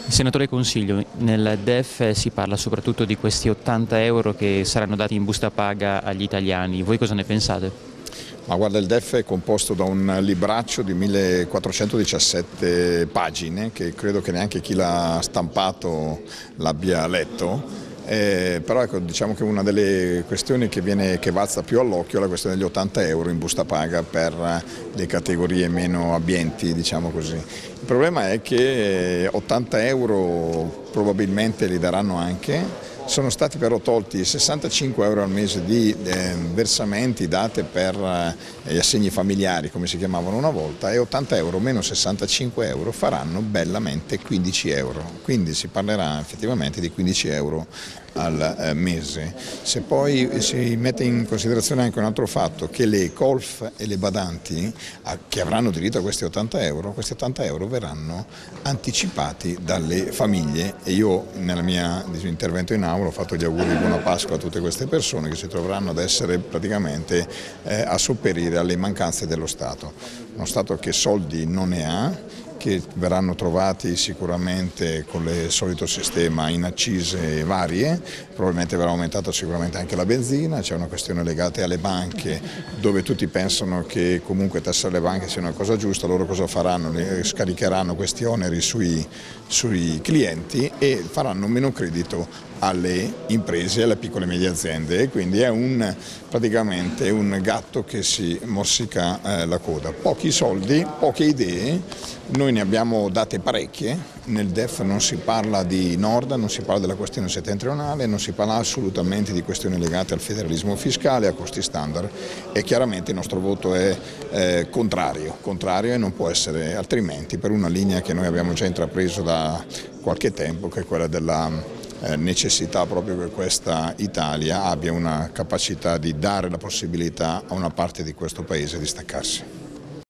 Senatore Consiglio, nel DEF si parla soprattutto di questi 80 euro che saranno dati in busta paga agli italiani. Voi cosa ne pensate? Ma guarda, il DEF è composto da un libraccio di 1417 pagine che credo che neanche chi l'ha stampato l'abbia letto. Però ecco, diciamo che una delle questioni che balza più all'occhio è la questione degli 80 euro in busta paga per le categorie meno abbienti, diciamo così. Il problema è che 80 euro probabilmente li daranno anche. Sono stati però tolti 65 euro al mese di versamenti date per gli assegni familiari, come si chiamavano una volta, e 80 euro meno 65 euro faranno bellamente 15 euro. Quindi si parlerà effettivamente di 15 euro al mese. Se poi si mette in considerazione anche un altro fatto, che le colf e le badanti che avranno diritto a questi 80 euro verranno anticipati dalle famiglie, e io nel mio intervento in aula ho fatto gli auguri di buona Pasqua a tutte queste persone che si troveranno ad essere praticamente a sopperire alle mancanze dello Stato. Uno Stato che soldi non ne ha, che verranno trovati sicuramente con il solito sistema in accise varie, probabilmente verrà aumentata sicuramente anche la benzina, c'è una questione legata alle banche dove tutti pensano che comunque tassare le banche sia una cosa giusta. Loro cosa faranno? Scaricheranno questi oneri sui clienti e faranno meno credito alle imprese e alle piccole e medie aziende, e quindi è praticamente un gatto che si morsica la coda. Pochi soldi, poche idee. Noi ne abbiamo date parecchie, nel DEF non si parla di Nord, non si parla della questione settentrionale, non si parla assolutamente di questioni legate al federalismo fiscale, a costi standard, e chiaramente il nostro voto è contrario e non può essere altrimenti, per una linea che noi abbiamo già intrapreso da qualche tempo, che è quella della necessità proprio che questa Italia abbia una capacità di dare la possibilità a una parte di questo Paese di staccarsi.